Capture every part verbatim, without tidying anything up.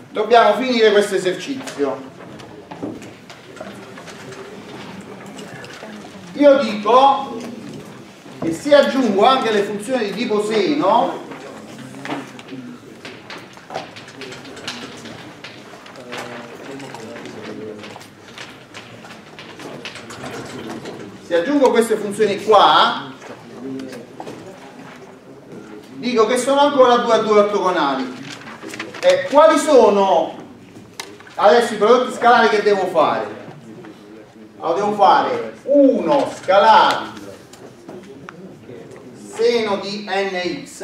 dobbiamo finire questo esercizio. Io dico che se aggiungo anche le funzioni di tipo seno, se aggiungo queste funzioni qua, dico che sono ancora due a due ortogonali. E quali sono adesso i prodotti scalari che devo fare? Allora devo fare uno scalare seno di nx.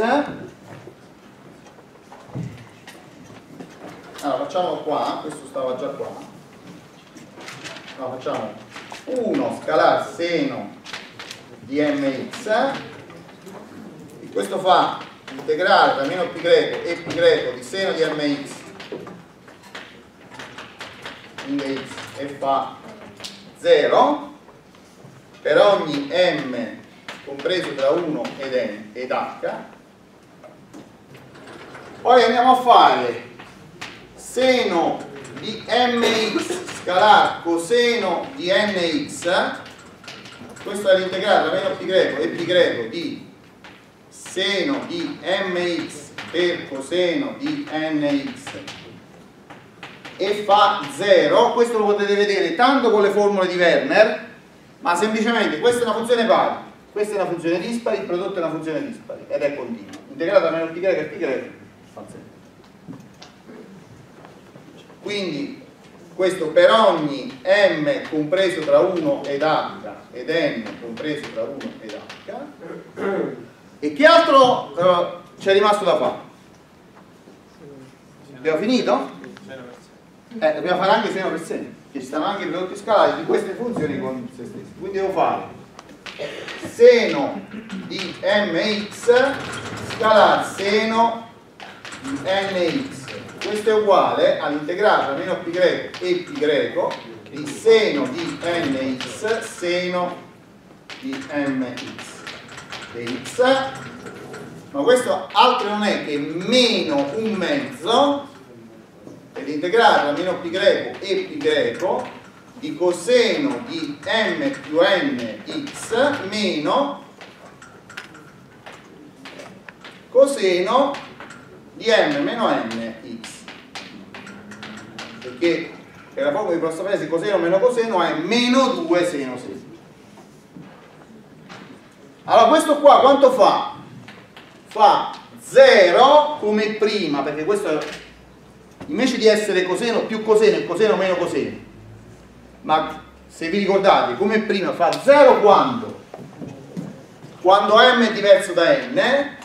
Allora facciamolo qua, questo stava già qua. Allora facciamo uno scalare seno di mx, e questo fa integrale tra meno pi greco e pi greco di seno di mx in dx e fa zero per ogni m compreso tra uno ed, n, ed h. Poi andiamo a fare seno di mx scalare coseno di nx, questo è l'integrale tra meno pi greco e pi greco di seno di mx per coseno di nx e fa zero. Questo lo potete vedere tanto con le formule di Werner, ma semplicemente questa è una funzione pari, questa è una funzione dispari, il prodotto è una funzione dispari ed è continuo. Integrata tra meno pi greco e pi greco fa zero. Quindi questo per ogni m compreso tra uno ed h ed n compreso tra uno ed h. E che altro uh, c'è rimasto da fare? Abbiamo finito? Eh, dobbiamo fare anche seno per seno, che ci stanno anche i prodotti scalari di queste funzioni con se stesse. Quindi devo fare seno di mx scalare seno di nx. Questo è uguale all'integrale tra meno pi greco e pi greco di seno di nx seno di mx dx, ma questo altro non è che meno un mezzo dell'integrale tra meno pi greco e pi greco di coseno di m più n x meno coseno di m meno n x, perché per la formula di Prostapenesi coseno meno coseno è meno due seno seno. Allora questo qua quanto fa? Fa zero come prima, perché questo invece di essere coseno più coseno è coseno meno coseno, ma se vi ricordate come prima fa zero quando? Quando m è diverso da n,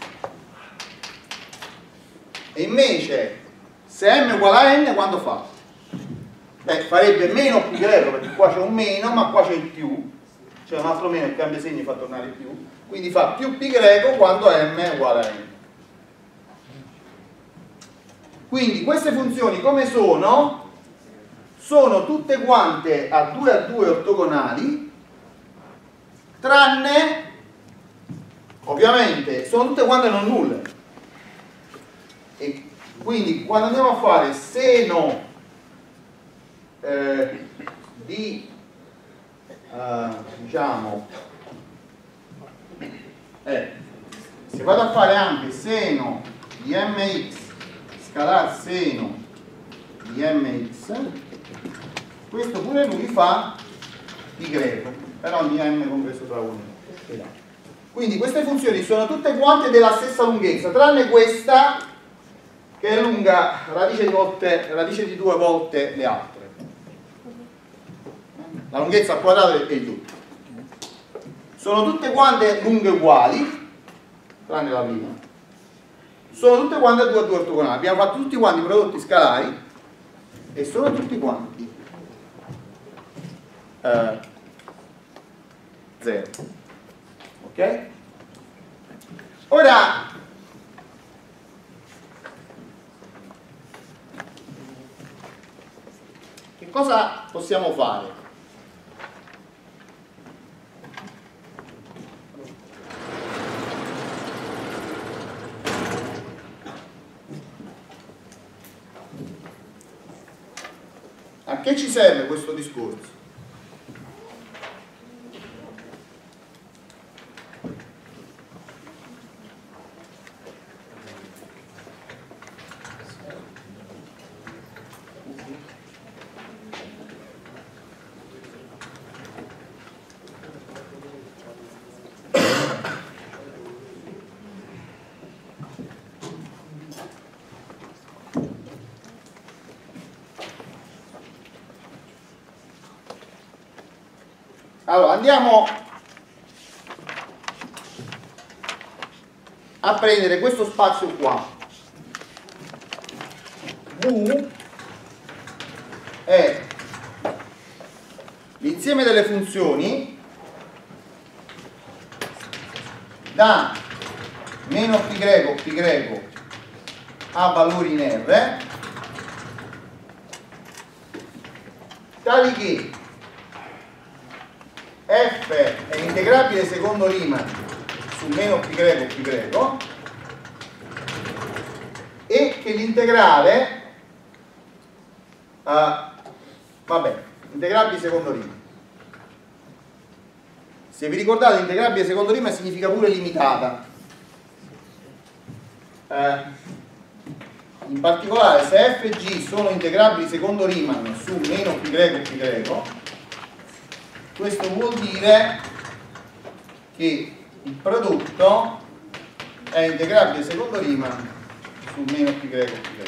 e invece se m è uguale a n quando fa? Beh, farebbe meno pi greco, perché qua c'è un meno ma qua c'è il più, c'è un altro meno che cambia segno e fa tornare il più, quindi fa più pi greco quando m è uguale a n. Quindi queste funzioni come sono? Sono tutte quante a due a due ortogonali, tranne, ovviamente, sono tutte quante non nulle. E quindi quando andiamo a fare seno eh, di, eh, diciamo, eh, se vado a fare anche seno di mx scalare seno di mx, questo pure lui fa pi greco per ogni m compreso tra uno e l'altro. Quindi queste funzioni sono tutte quante della stessa lunghezza, tranne questa che è lunga radice di, volte, radice di due volte le altre. La lunghezza al quadrato è il doppio. Sono tutte quante lunghe uguali, tranne la prima. Sono tutte quante a due a due ortogonali. Abbiamo fatto tutti quanti i prodotti scalari e sono tutti quanti eh, zero. Ok? Ora che cosa possiamo fare? A che ci serve questo discorso? Allora, andiamo a prendere questo spazio qua. V è l'insieme delle funzioni da meno π π a valori in R, tali che f è integrabile secondo Riemann su meno π π e che l'integrale uh, vabbè, integrabile secondo Riemann, se vi ricordate, integrabile secondo Riemann significa pure limitata. Uh, in particolare se f e g sono integrabili secondo Riemann su meno π π, questo vuol dire che il prodotto è integrabile secondo Riemann su meno π π.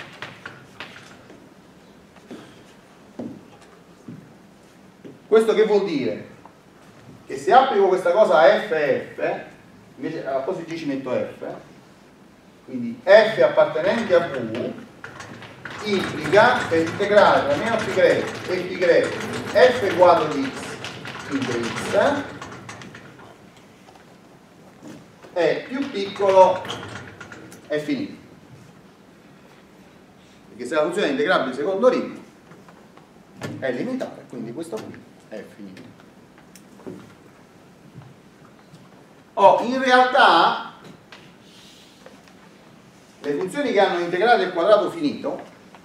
Questo che vuol dire? Che se applico questa cosa a f e f, invece alla posto di g ci metto f, quindi f appartenente a V implica per integrare tra meno π e π f quadro di x x è più piccolo è finito, perché se la funzione è integrabile secondo Riemann è limitata, quindi questo qui è finito. Oh, in realtà le funzioni che hanno integrale del quadrato finito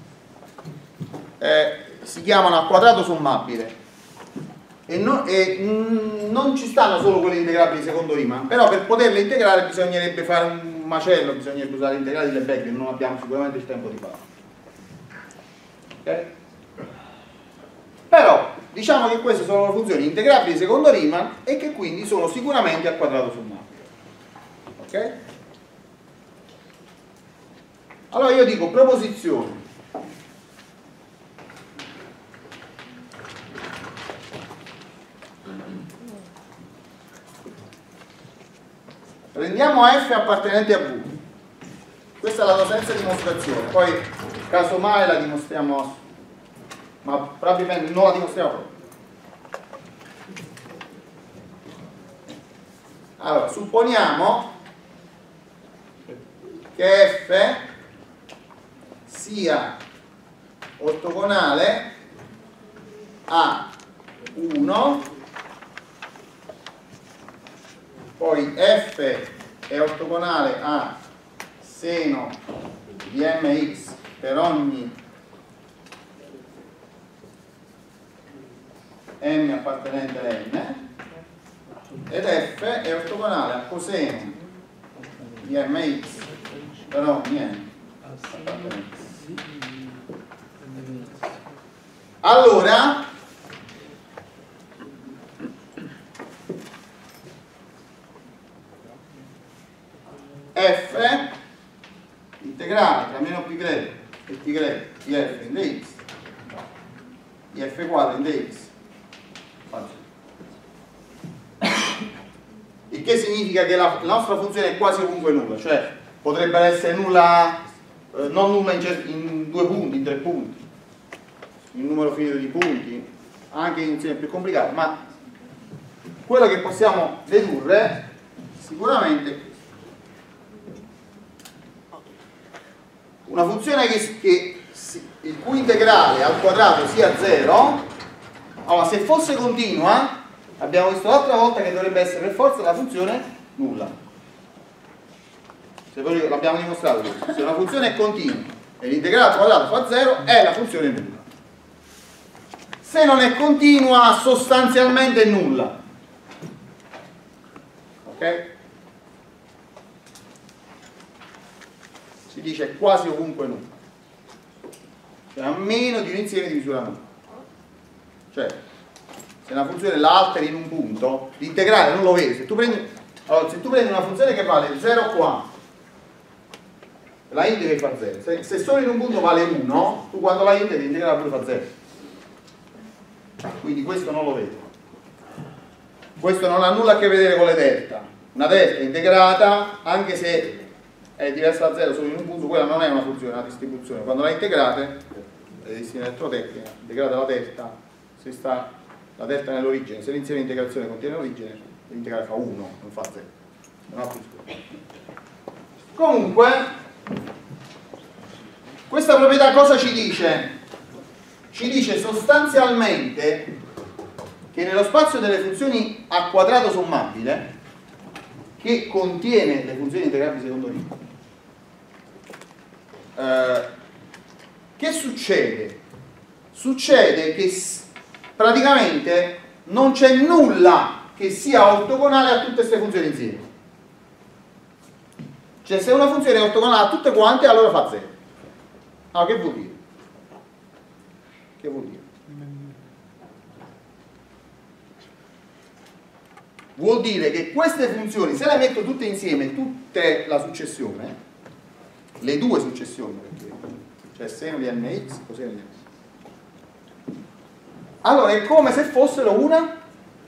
eh, si chiamano a quadrato sommabile. E, no, e mh, non ci stanno solo quelle integrabili secondo Riemann, però per poterle integrare bisognerebbe fare un macello, bisognerebbe usare l'integrale di Lebesgue, non abbiamo sicuramente il tempo di farlo. Okay? Però diciamo che queste sono funzioni integrabili secondo Riemann e che quindi sono sicuramente a quadrato sommabile. Ok? Allora io dico proposizioni. Prendiamo f appartenente a V. Questa la do senza dimostrazione, poi casomai la dimostriamo, ma probabilmente non la dimostriamo proprio. Allora, supponiamo che f sia ortogonale a uno, poi f è ortogonale a seno di mx per ogni m appartenente a n, ed f è ortogonale a coseno di mx per ogni n appartenente. Allora f integrale tra meno π e π di f in dx di f quadro in dx, il che significa che la, la nostra funzione è quasi ovunque nulla, cioè potrebbe essere nulla, eh, non nulla in, in due punti, in tre punti, in numero finito di punti, anche in insieme più complicato, ma quello che possiamo dedurre sicuramente una funzione che, che, il cui integrale al quadrato sia zero. Allora, se fosse continua, abbiamo visto l'altra volta che dovrebbe essere per forza la funzione nulla. Se voi l'abbiamo dimostrato, se una funzione è continua e l'integrale al quadrato fa zero, è la funzione nulla. se non è continua sostanzialmente è nulla. Ok? Si dice quasi ovunque nulla, cioè a meno di un insieme di misura nulla. Cioè se una funzione la alteri in un punto, l'integrale non lo vedi. Se tu prendi, allora, se tu prendi una funzione che vale zero qua, la integri fa zero. Se, se solo in un punto vale uno, tu quando la integri l'integrale pure fa zero. Quindi questo non lo vedi. Questo non ha nulla a che vedere con le delta. Una delta integrata, anche se è diversa da zero solo in un punto, quella non è una funzione, è una distribuzione. Quando la integrate, la distribuzione elettrotecnica, integrate la delta, se sta la delta nell'origine, se l'insieme di integrazione contiene l'origine, l'integrale fa uno, non fa zero. Non ha più scopo. Comunque, questa proprietà cosa ci dice? Ci dice sostanzialmente che nello spazio delle funzioni a quadrato sommabile, che contiene le funzioni integrabili secondo ritmo, eh, che succede? Succede che praticamente non c'è nulla che sia ortogonale a tutte queste funzioni insieme. Cioè se una funzione è ortogonale a tutte quante, allora fa zero. Allora che vuol dire? Che vuol dire? Vuol dire che queste funzioni, se le metto tutte insieme, tutte la successione, le due successioni, perché, cioè seno di mx, coseno di x, allora è come se fossero una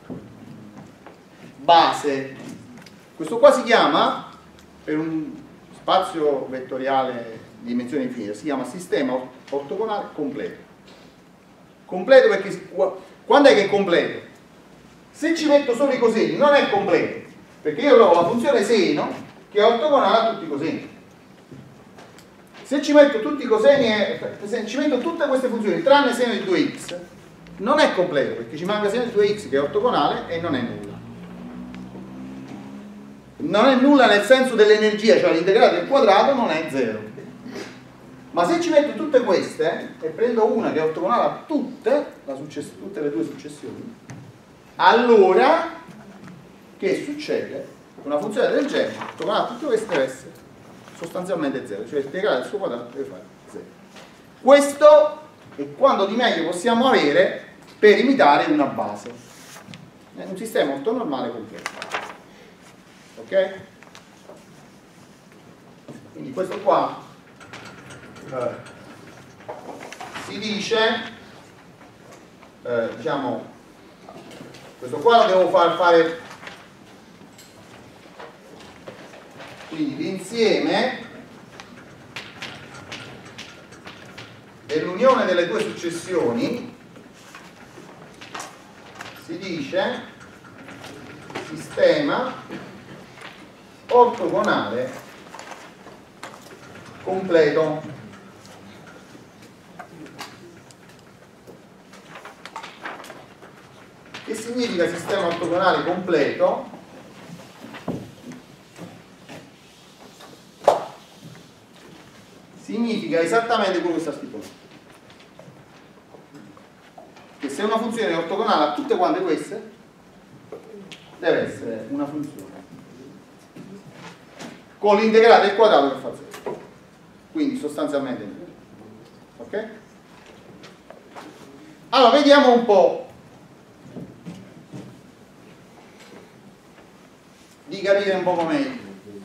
base. Questo qua si chiama, per un spazio vettoriale di dimensione infinita, si chiama sistema ortogonale completo. Completo perché quando è che è completo? Se ci metto solo i coseni non è completo, perché io trovo la funzione seno che è ortogonale a tutti i coseni. Se ci metto tutti i coseni e se ci metto tutte queste funzioni tranne seno di due x, non è completo, perché ci manca seno di due x che è ortogonale e non è nulla. Non è nulla nel senso dell'energia, cioè l'integrale del quadrato non è zero. Ma se ci metto tutte queste e prendo una che è ortogonale a tutte, la tutte le due successioni, allora che succede? Una funzione del genere ortogonale a tutte queste deve essere sostanzialmente zero, cioè l'integrale del suo quadrato deve fare zero. Questo è quanto di meglio possiamo avere per imitare una base. È un sistema ortonormale completo. Ok? Quindi questo qua eh, si dice, eh, diciamo, questo qua lo devo far fare, quindi l'insieme e l'unione delle due successioni si dice sistema ortogonale completo. Che significa sistema ortogonale completo? Significa esattamente quello che sta scritto. Che se una funzione è ortogonale a tutte quante queste, deve essere una funzione con l'integrale del quadrato che fa zero. Quindi sostanzialmente niente. Ok? Allora vediamo un po' di capire un poco meglio.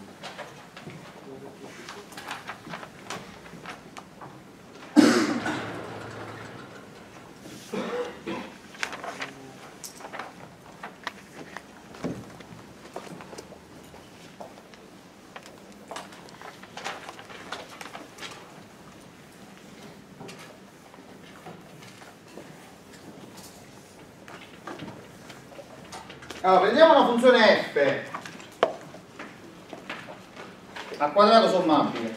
Allora, prendiamo una funzione f a quadrato sommabile.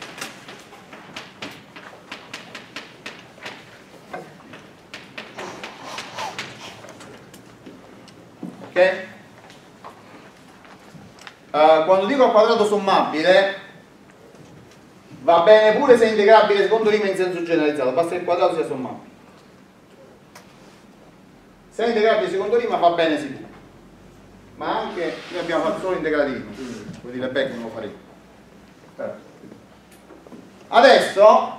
Ok? Uh, quando dico a quadrato sommabile va bene pure se è integrabile secondo rima in senso generalizzato, basta che il quadrato sia sommabile. seno integrabile di secondo rima va bene sicuro, ma anche noi abbiamo fatto solo integralismo, quindi vuol dire beh che non lo faremo. Adesso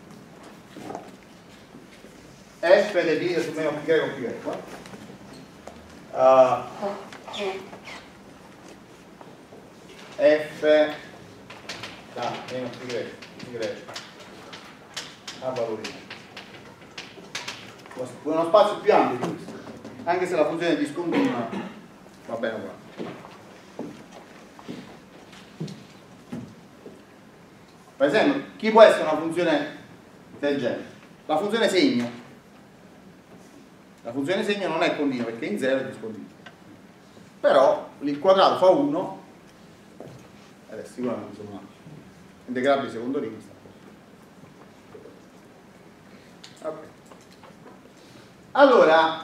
f definito su meno pi greco pi greco, uh, f da meno pi greco pi greco a valore uno spazio più ampio, anche se la funzione è discontinua va bene uguale. Per esempio, chi può essere una funzione del genere? La funzione segno. La funzione segno non è continua perché in zero è discontinua. Però il quadrato fa uno ed è sicuramente un integrabile secondo rima. Ok. Allora,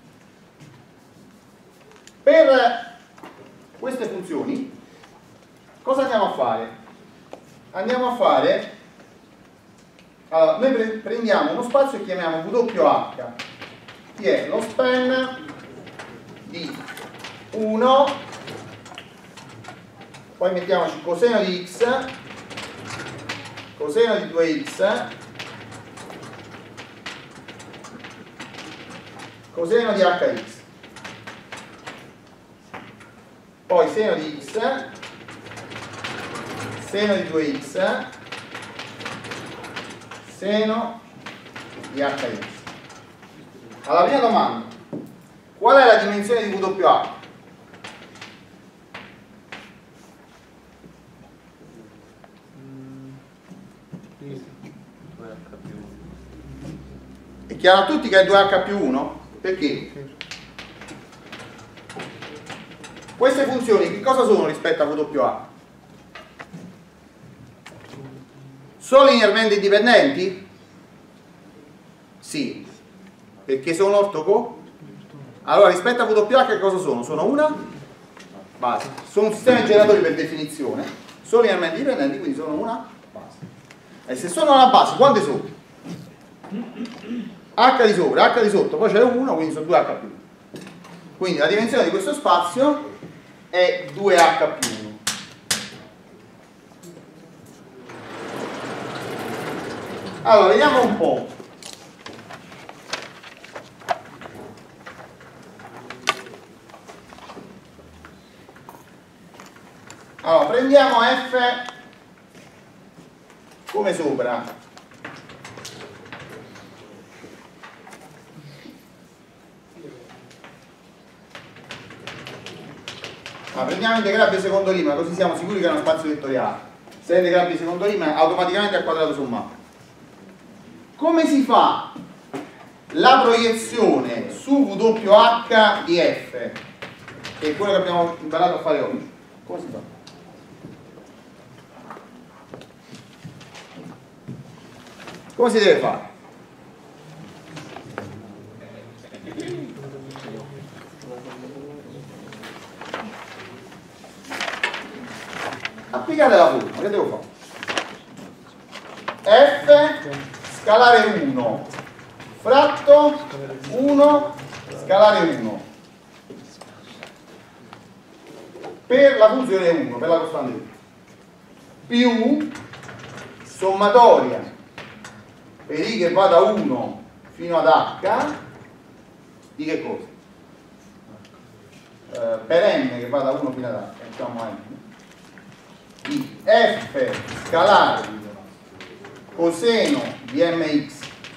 per queste funzioni cosa andiamo a fare? Andiamo a fare, allora, noi pre prendiamo uno spazio e chiamiamo W H, che è lo span di uno, poi mettiamoci coseno di x, coseno di due x, coseno di hx, poi seno di x, seno di due x, seno di hx. Alla prima domanda, qual è la dimensione di W H? È chiaro a tutti che è due H più uno? Perché? Queste funzioni che cosa sono rispetto a W H? Sono linearmente indipendenti? Sì. Perché sono ortoco? Allora rispetto a W H che cosa sono? Sono una base. Sono un sistema di generatori per definizione. Sono linearmente indipendenti, quindi sono una base. E se sono una base, quante sono? H di sopra, H di sotto, poi c'è uno, quindi sono due H più uno. Quindi la dimensione di questo spazio è due H più uno. Allora, vediamo un po'. Allora, prendiamo F come sopra. Ma prendiamo integrabile secondo rima, così siamo sicuri che è uno spazio vettoriale. Se è integrabile secondo rima, automaticamente al quadrato sommato. Come si fa la proiezione su W H di F, che è quello che abbiamo imparato a fare oggi? Come si fa? Come si deve fare? Applicate la formula, che devo fare? F scalare uno fratto uno scalare uno per la funzione uno, per la costante uno, più sommatoria per i che va da uno fino ad H di che cosa? Eh, per m che va da uno fino ad H, facciamo m di f scalare coseno di mx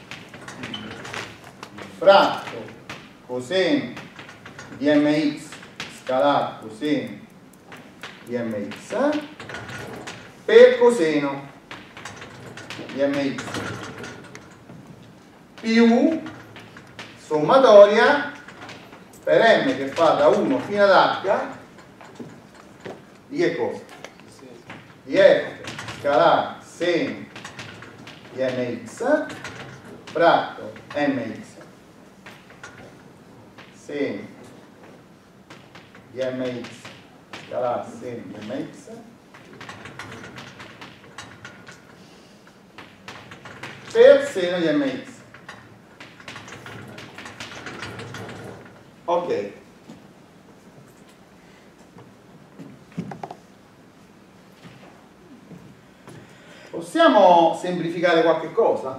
fratto coseno di mx scalare coseno di mx per coseno di mx più sommatoria per m che fa da uno fino ad h di che cosa? Di f scalare seno di mx fratto mx seno di mx scalare seno di mx per seno di mx. Ok. Possiamo semplificare qualche cosa?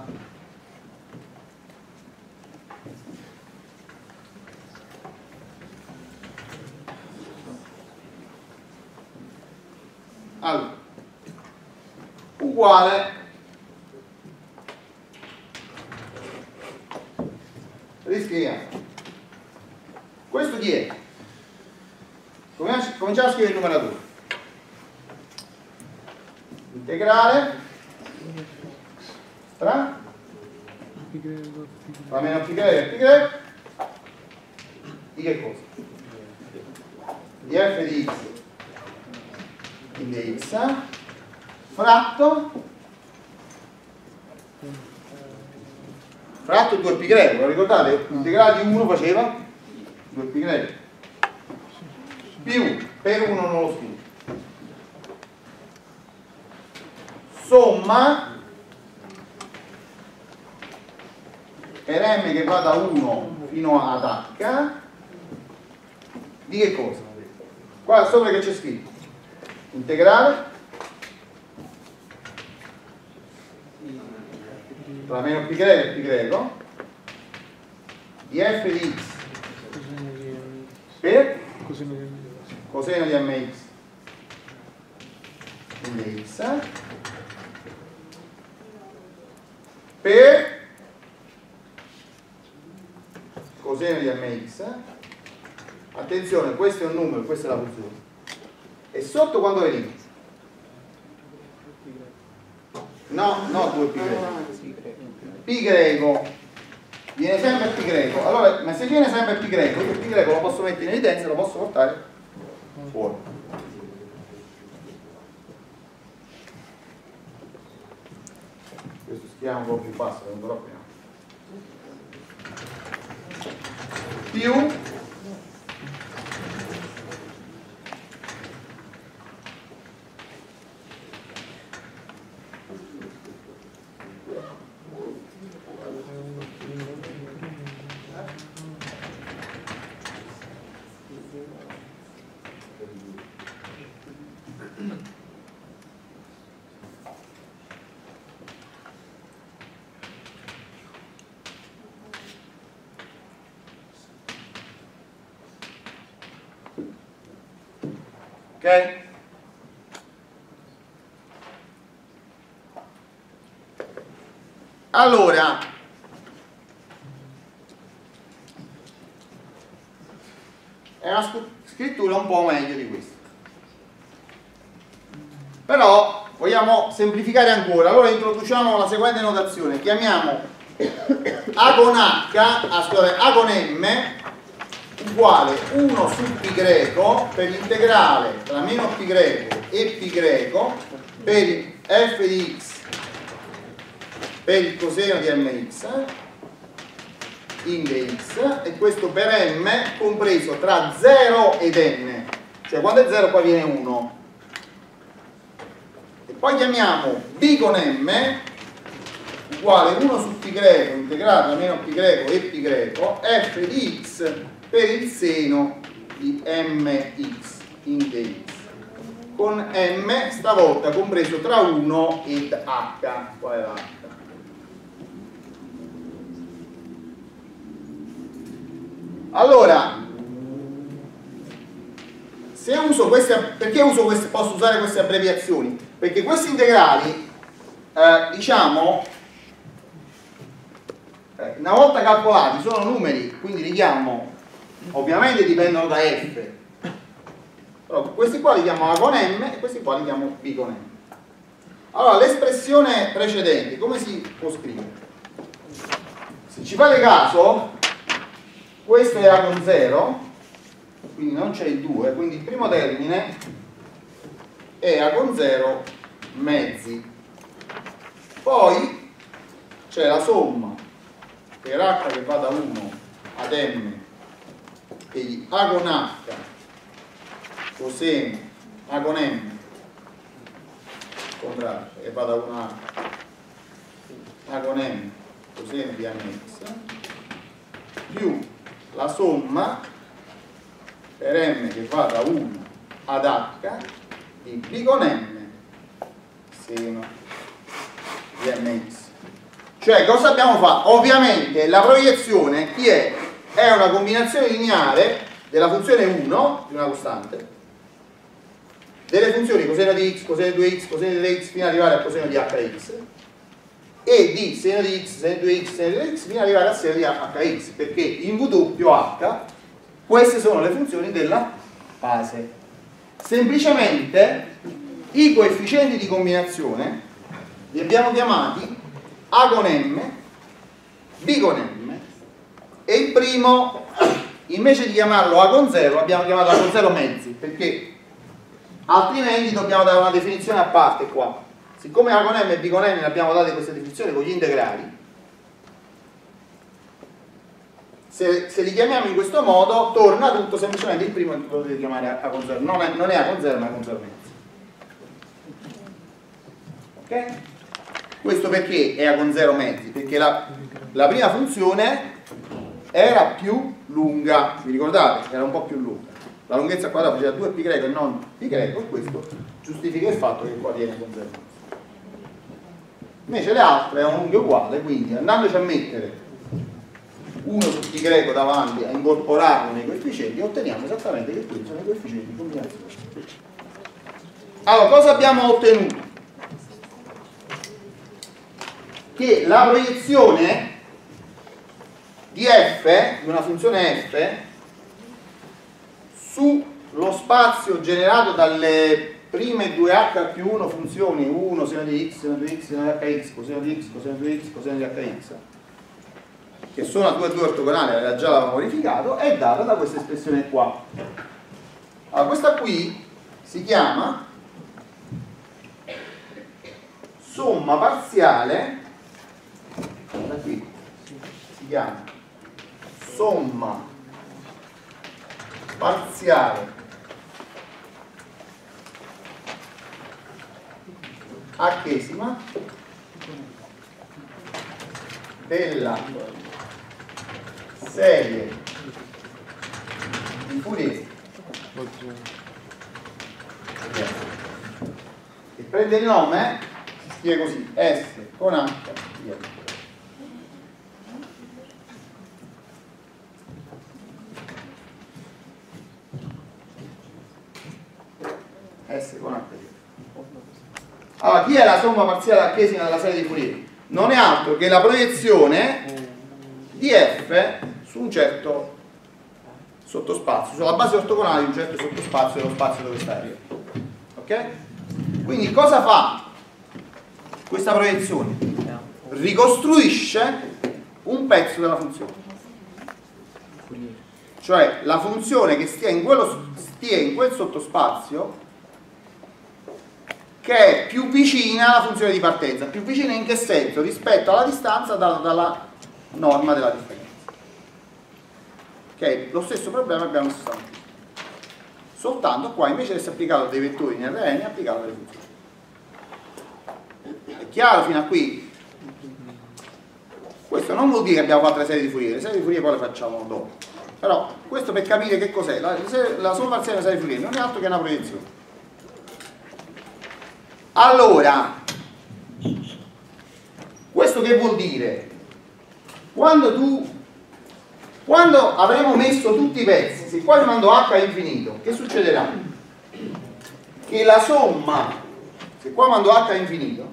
Allora, uguale riscriviamo. Questo chi è? Cominciamo a scrivere il numeratore. Integrale tra va meno pi greco e pi greco di che cosa? Di f di x in dx fratto fratto due pi greco, lo ricordate? L'integrale di uno faceva due pi greco più per uno non lo scrivo, somma per m che va da uno fino ad h di che cosa? Qua sopra che c'è scritto? Integrale tra meno pi greco e pi greco di f di x per coseno di mx in dx per coseno di mx. Attenzione, questo è un numero, questa è la funzione. E sotto quando vedi? No, no, due pi greco. Pi greco viene sempre pi greco. Allora, ma se viene sempre pi greco, io pi greco lo posso mettere in evidenza e lo posso portare fuori. Questo scriviamo un po' più basso, non troppo prima. Più ok? Allora è una scrittura un po' meglio di questa, però vogliamo semplificare ancora. Allora introduciamo la seguente notazione, chiamiamo A con H, ah, scusate, A con M uguale uno su pi greco per l'integrale tra meno pi greco e pi greco per f di x per il coseno di mx in dx, e questo per m compreso tra zero ed n, cioè quando è zero qua viene uno, e poi chiamiamo B con m uguale uno su pi greco integrato tra meno pi greco e pi greco f di x per il seno di mx in dx, con m stavolta compreso tra uno ed h. Qual è l'h? Allora, se uso queste, perché uso queste, posso usare queste abbreviazioni? Perché questi integrali, eh, diciamo, eh, una volta calcolati sono numeri, quindi li chiamo, ovviamente dipendono da f, però questi qua li chiamo A con m e questi qua li chiamo B con m. Allora, l'espressione precedente come si può scrivere? Se ci fate caso, questo è A con zero, quindi non c'è il due, quindi il primo termine è A con zero mezzi, poi c'è la somma per h che va da uno ad m e di A con h coseno A con m contrario che va da uno a A con m coseno di mx più la somma per m che va da uno ad h di b con m seno di mx. Cioè, cosa abbiamo fatto? Ovviamente la proiezione chi è? È una combinazione lineare della funzione uno di una costante, delle funzioni coseno di x, coseno di due x, coseno di tre x fino ad arrivare al coseno di hx, e di seno di x, seno di due x, seno di tre x fino ad arrivare al seno di hx, perché in v più h queste sono le funzioni della base. Semplicemente i coefficienti di combinazione li abbiamo chiamati a con m, b con m, e il primo invece di chiamarlo a con zero abbiamo chiamato a con zero mezzi, perché altrimenti dobbiamo dare una definizione a parte qua. Siccome a con m e b con n ne abbiamo date queste definizioni con gli integrali, se, se li chiamiamo in questo modo torna tutto, semplicemente il primo lo dovete chiamare a con zero, non è, non è a con zero ma a con zero mezzi. Ok? Questo perché è a con zero mezzi? Perché la, la prima funzione era più lunga, vi ricordate? Era un po' più lunga. La lunghezza quadrata faceva due pi greco e non pi greco, e questo giustifica il fatto che qua viene con zero. Invece le altre erano lunghe uguali, quindi andandoci a mettere uno su pi greco davanti, a incorporarlo nei coefficienti, otteniamo esattamente che questi sono i coefficienti di combinazione. Allora, cosa abbiamo ottenuto? Che la proiezione di f, di una funzione f, sullo spazio generato dalle prime due h più uno funzioni, uno seno di x, seno di x, seno di hx, coseno di x, coseno di x, coseno di hx, che sono a due a due ortogonali, già l'avevamo verificato, è data da questa espressione qua. Allora, questa qui si chiama somma parziale, da qui si chiama somma parziale h-esima della serie di Fourier che prende il nome, si scrive così, S con H dietro. S con H dietro. Allora, chi è la somma parziale h-esima della serie di Fourier? Non è altro che la proiezione di f su un certo sottospazio, sulla base ortogonale di un certo sottospazio dello spazio dove sta R. Ok? Quindi cosa fa questa proiezione? Ricostruisce un pezzo della funzione, cioè la funzione che stia in, quello, stia in quel sottospazio che è più vicina alla funzione di partenza. Più vicina in che senso? Rispetto alla distanza data dalla norma della differenza. Ok? Lo stesso problema abbiamo sostanzialmente. Soltanto qua invece di essere applicato a dei vettori in R N è applicato alle funzioni. È chiaro fino a qui? Questo non vuol dire che abbiamo fatto le serie di Fourier, le serie di Fourier poi le facciamo dopo. Però questo per capire che cos'è. La, la somma parziale della serie di Fourier non è altro che una proiezione. Allora, questo che vuol dire? Quando tu, quando avremo messo tutti i pezzi, se qua li mando h a infinito, che succederà? Che la somma, se qua mando h a infinito,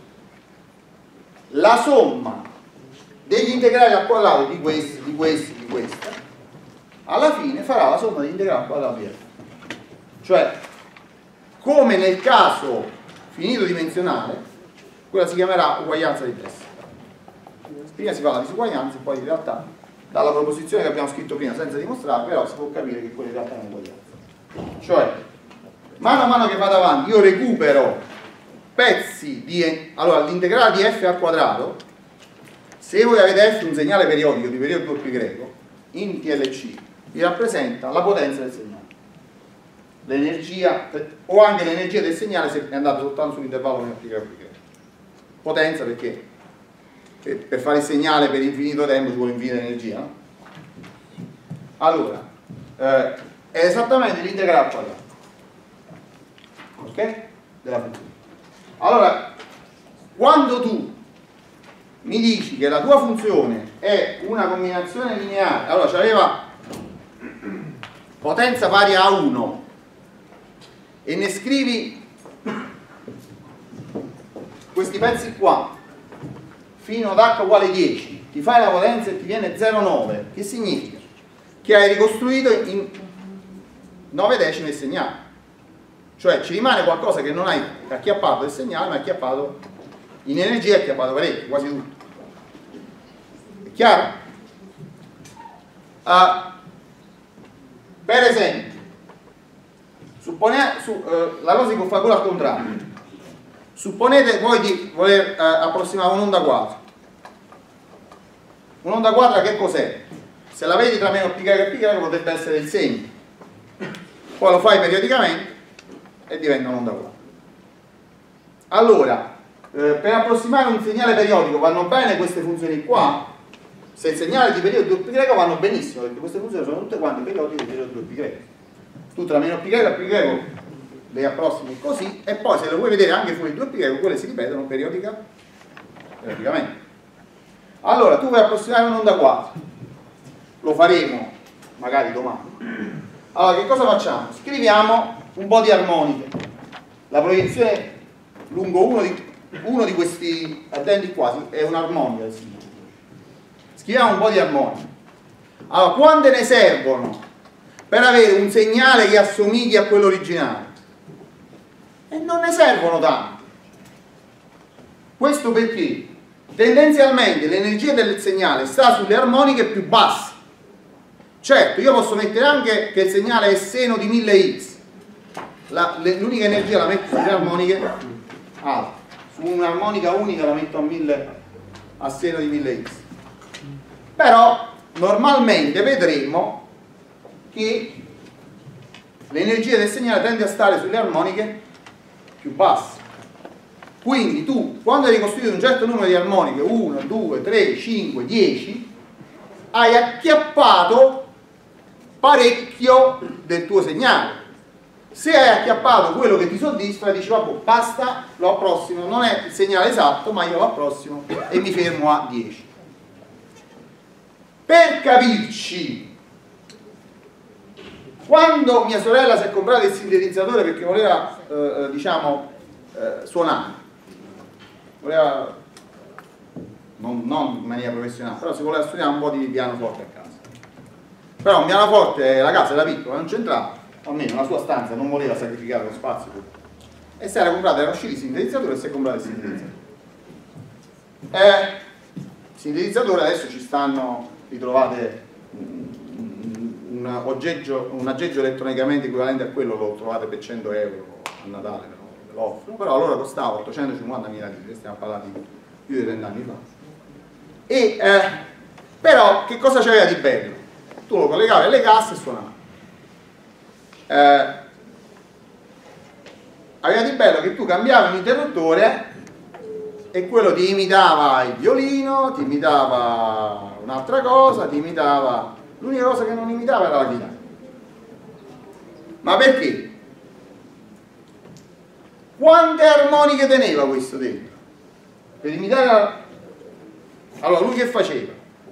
la somma degli integrali al quadrato di questi, di questi, di questa, alla fine farà la somma degli integrali al quadrato di f. Cioè, come nel caso finito dimensionale, quella si chiamerà uguaglianza di testa. Prima si parla di disuguaglianza e poi in realtà dalla proposizione che abbiamo scritto prima senza dimostrare, però si può capire che quella in realtà è un'uguaglianza. Cioè, mano a mano che vado avanti io recupero pezzi di... Allora, l'integrale di f al quadrato, se voi avete f un segnale periodico di periodo due pi greco, in T L C vi rappresenta la potenza del segnale. L'energia, o anche l'energia del segnale se è andata soltanto sull'intervallo meno pi greco pi greco. Potenza perché per fare il segnale per infinito tempo ci vuole infinita energia, no? Allora, eh, è esattamente l'integrale al quadrato, ok? Della funzione. Allora, quando tu mi dici che la tua funzione è una combinazione lineare, allora c'aveva potenza pari a uno e ne scrivi questi pezzi qua fino ad h uguale dieci, ti fai la potenza e ti viene zero virgola nove, che significa? Che hai ricostruito in nove decimi il segnale, cioè ci rimane qualcosa che non hai acchiappato il segnale, ma hai acchiappato in energia, hai acchiappato parecchio, quasi tutto. È chiaro? Uh, per esempio, suppone, su, uh, la cosa si può fare al contrario. Supponete voi di voler uh, approssimare un'onda quadra. Un'onda quadra che cos'è? Se la vedi tra meno pi greco e pi greco potrebbe essere il segno. Poi lo fai periodicamente e diventa un'onda quadra. Allora, eh, per approssimare un segnale periodico vanno bene queste funzioni qua. Se il segnale di periodo due pi greco vanno benissimo, perché queste funzioni sono tutte quante periodiche di periodo due pi greco. Tu tra meno pi greco e pi greco le approssimi così, e poi se le vuoi vedere anche fuori due pi greco, quelle si ripetono periodica, periodicamente. Allora, tu vuoi approssimare un'onda quadra, lo faremo magari domani. Allora, che cosa facciamo? Scriviamo un po' di armoniche. La proiezione lungo uno di, uno di questi addenti qua è un'armonica. Scriviamo un po' di armoniche. Allora, quante ne servono per avere un segnale che assomigli a quello originale? E non ne servono tanti. Questo perché tendenzialmente l'energia del segnale sta sulle armoniche più basse. Certo, io posso mettere anche che il segnale è seno di mille x, l'unica energia la metto sulle armoniche alte, su un'armonica unica la metto a mille a seno di mille x. Però normalmente vedremo che l'energia del segnale tende a stare sulle armoniche più basse. Quindi tu, quando hai ricostruito un certo numero di armoniche, uno, due, tre, cinque, dieci, hai acchiappato parecchio del tuo segnale. Se hai acchiappato quello che ti soddisfa, dici vabbè, basta, lo approssimo, non è il segnale esatto, ma io lo approssimo e mi fermo a dieci. Per capirci, quando mia sorella si è comprata il sintetizzatore perché voleva, eh, diciamo, eh, suonare, voleva, non, non in maniera professionale, però si voleva studiare un po' di pianoforte a casa. Però un pianoforte, la casa era piccola, non c'entrava, almeno la sua stanza non voleva sacrificare lo spazio. E si era comprata, era uscito il sintetizzatore e si è comprato il sintetizzatore. Eh, il sintetizzatore adesso ci stanno, ritrovate un aggeggio, un aggeggio elettronicamente equivalente a quello, lo trovate per cento euro a Natale, ve lo offro, però allora costava ottocentocinquantamila lire, stiamo parlando di più di trenta anni fa. E, eh, però che cosa c'aveva di bello? Tu lo collegavi alle casse e suonava. Eh, aveva di bello che tu cambiavi un interruttore e quello ti imitava il violino, ti imitava un'altra cosa, ti imitava... L'unica cosa che non imitava era la chitarra. Ma perché? Quante armoniche teneva questo dentro? Per imitare la... Allora, lui che faceva?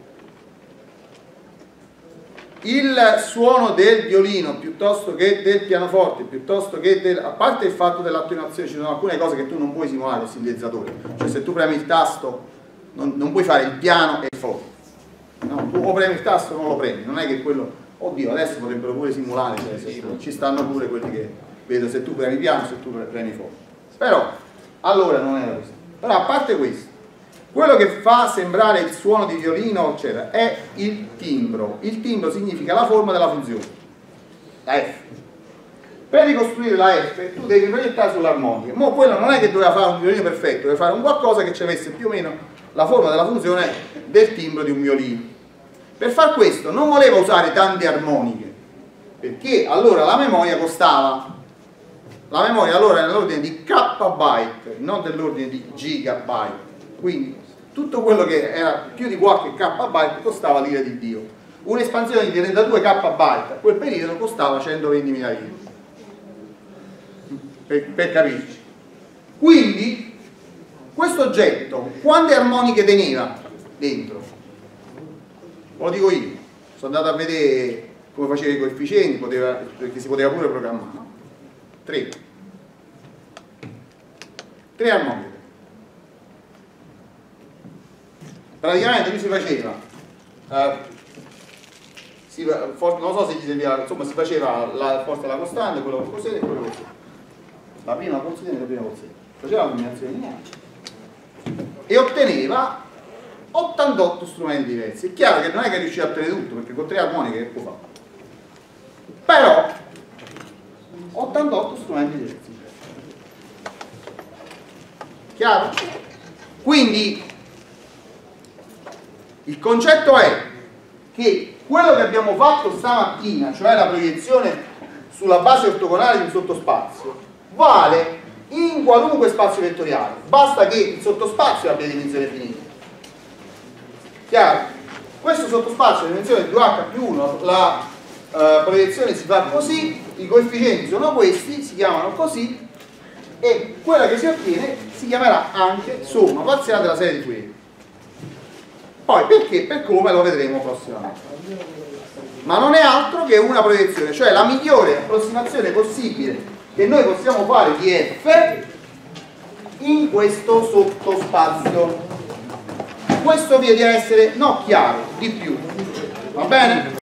Il suono del violino piuttosto che del pianoforte, piuttosto che del... a parte il fatto dell'attenuazione, ci sono alcune cose che tu non puoi simulare col sintetizzatore, cioè se tu premi il tasto non, non puoi fare il piano e il forte, no, tu o premi il tasto o non lo premi, non è che quello, oddio adesso potrebbero pure simulare, cioè, se, ci stanno pure quelli che vedo se tu premi piano, se tu premi forte, però allora non era così. Però a parte questo, quello che fa sembrare il suono di violino eccetera è il timbro. Il timbro significa la forma della funzione, la F. Per ricostruire la F tu devi proiettare sull'armonica. Ma quello non è che doveva fare un violino perfetto, doveva fare un qualcosa che ci avesse più o meno la forma della funzione del timbro di un violino. Per far questo non voleva usare tante armoniche, perché allora la memoria costava. La memoria allora è nell'ordine di kbyte, non dell'ordine di gigabyte. Quindi tutto quello che era più di qualche kbyte costava l'ira di Dio. un'espansione di trentadue K byte a quel periodo costava centoventimila euro, per, per capirci. Quindi questo oggetto quante armoniche teneva dentro? Lo dico io, sono andato a vedere come faceva i coefficienti, poteva, perché si poteva pure programmare, no? tre tre armoniche. Praticamente lui si faceva eh, si, for, non so se gli serviva, insomma si faceva la forza della costante, quello con coseno e quello con coseno, la prima con coseno e la prima con coseno, faceva la combinazione lineare e otteneva ottantotto strumenti diversi. È chiaro che non è che riusciva a ottenere tutto, perché con tre armoniche che può fare, però ottantotto strumenti diversi. Chiaro? Quindi il concetto è che quello che abbiamo fatto stamattina, cioè la proiezione sulla base ortogonale di un sottospazio, vale in qualunque spazio vettoriale, basta che il sottospazio abbia dimensione finita. Chiaro? Questo sottospazio è dimensione più h più uno, la uh, proiezione si fa così, i coefficienti sono questi, si chiamano così, e quella che si ottiene si chiamerà anche somma parziale della serie di Fourier. Poi perché? Per come lo vedremo prossimamente. Ma non è altro che una proiezione, cioè la migliore approssimazione possibile che noi possiamo fare di F in questo sottospazio. Questo vi deve essere, no chiaro, di più. Va bene?